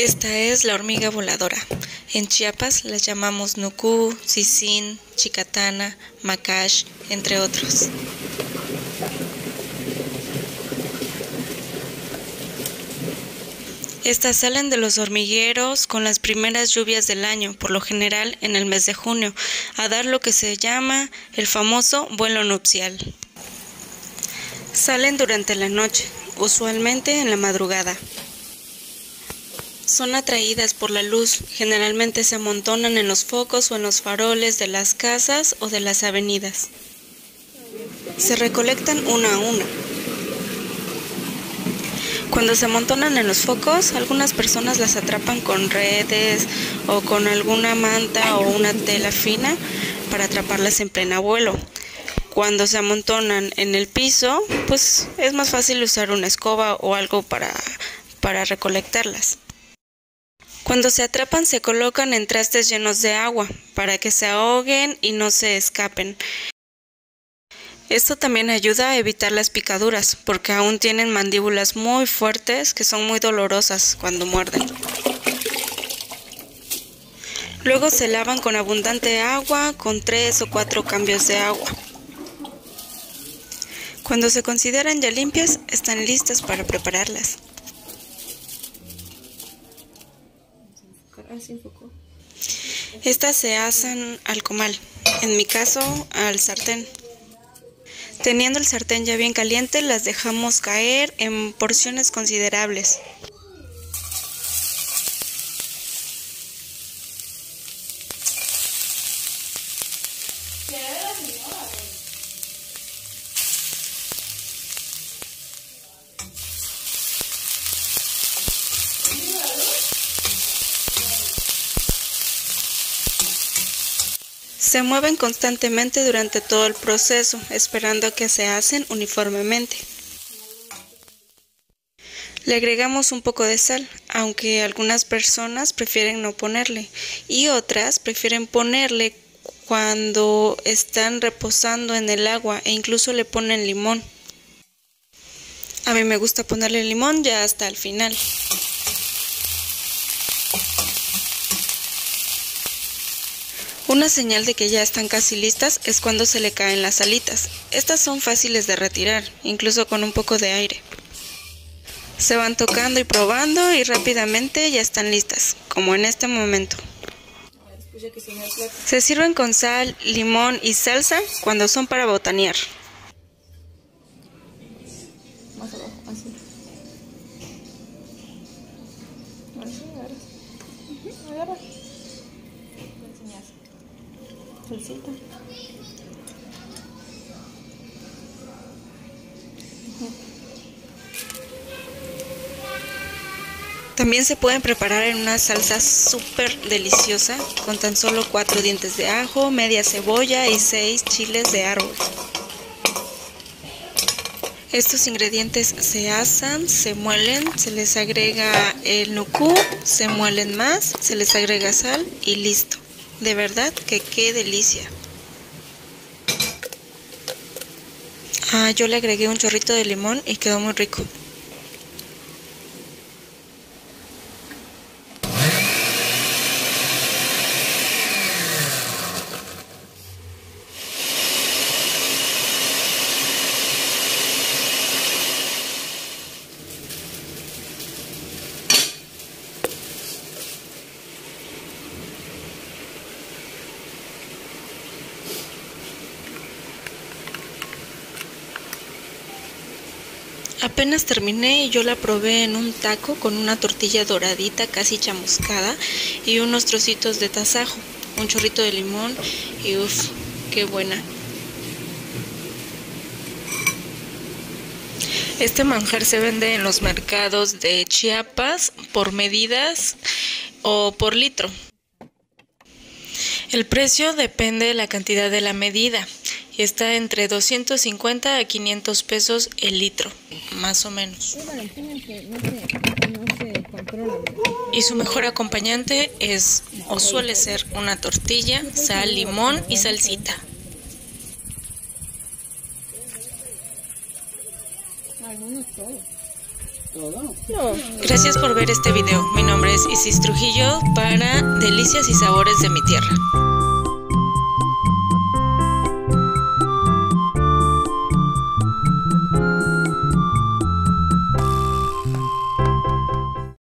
Esta es la hormiga voladora. En Chiapas las llamamos nucú, sisín, chicatana, macash, entre otros. Estas salen de los hormigueros con las primeras lluvias del año, por lo general en el mes de junio, a dar lo que se llama el famoso vuelo nupcial. Salen durante la noche, usualmente en la madrugada. Son atraídas por la luz, generalmente se amontonan en los focos o en los faroles de las casas o de las avenidas. Se recolectan una a una. Cuando se amontonan en los focos, algunas personas las atrapan con redes o con alguna manta o una tela fina para atraparlas en pleno vuelo. Cuando se amontonan en el piso, pues es más fácil usar una escoba o algo para recolectarlas. Cuando se atrapan se colocan en trastes llenos de agua para que se ahoguen y no se escapen. Esto también ayuda a evitar las picaduras porque aún tienen mandíbulas muy fuertes que son muy dolorosas cuando muerden. Luego se lavan con abundante agua con 3 o 4 cambios de agua. Cuando se consideran ya limpias, están listas para prepararlas. Estas se asan al comal, en mi caso al sartén. Teniendo el sartén ya bien caliente, las dejamos caer en porciones considerables. Se mueven constantemente durante todo el proceso, esperando a que se asen uniformemente. Le agregamos un poco de sal, aunque algunas personas prefieren no ponerle, y otras prefieren ponerle cuando están reposando en el agua e incluso le ponen limón. A mí me gusta ponerle limón ya hasta el final. Una señal de que ya están casi listas es cuando se le caen las alitas. Estas son fáciles de retirar, incluso con un poco de aire. Se van tocando y probando y rápidamente ya están listas, como en este momento. Se sirven con sal, limón y salsa cuando son para botanear. Más abajo, así. Agarra. Salsita. También se pueden preparar en una salsa súper deliciosa con tan solo 4 dientes de ajo, media cebolla y 6 chiles de árbol. Estos ingredientes se asan, se muelen, se les agrega el nucú, se muelen más, se les agrega sal y listo. De verdad que qué delicia. Yo le agregué un chorrito de limón y quedó muy rico. Apenas terminé y yo la probé en un taco con una tortilla doradita casi chamuscada y unos trocitos de tasajo, un chorrito de limón y uff, qué buena. Este manjar se vende en los mercados de Chiapas por medidas o por litro. El precio depende de la cantidad de la medida y está entre 250 a 500 pesos el litro, más o menos. Y su mejor acompañante es o suele ser una tortilla, sal, limón y salsita. Algunos todos. No. Gracias por ver este video. Mi nombre es Isis Trujillo para Delicias y Sabores de mi Tierra.